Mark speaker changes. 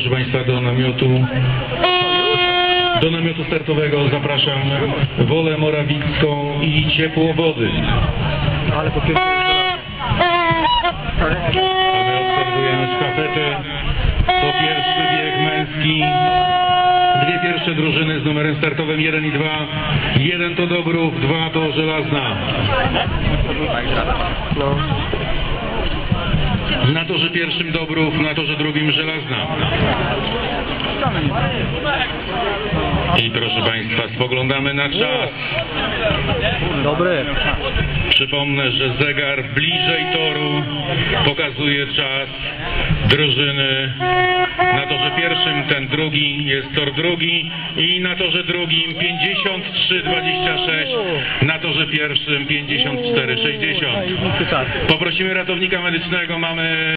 Speaker 1: proszę Państwa, do namiotu startowego zapraszam Wolę Morawicką i Ciepłowody.
Speaker 2: Ale po pierwsze...
Speaker 1: A my obserwujemy sztafetę. To pierwszy bieg męski. Dwie pierwsze drużyny z numerem startowym 1 i 2. 1 to Dobrów, 2 to Żelazna.
Speaker 2: No.
Speaker 1: Na torze pierwszym Dobrów, na torze drugim Żelazna. I proszę Państwa, spoglądamy na czas.
Speaker 2: Dobry.
Speaker 1: Przypomnę, że zegar bliżej toru pokazuje czas drużyny. Na torze pierwszym ten drugi jest tor drugi i na torze drugim 53:26, na torze pierwszym 54:60. Poprosimy ratownika medycznego, mamy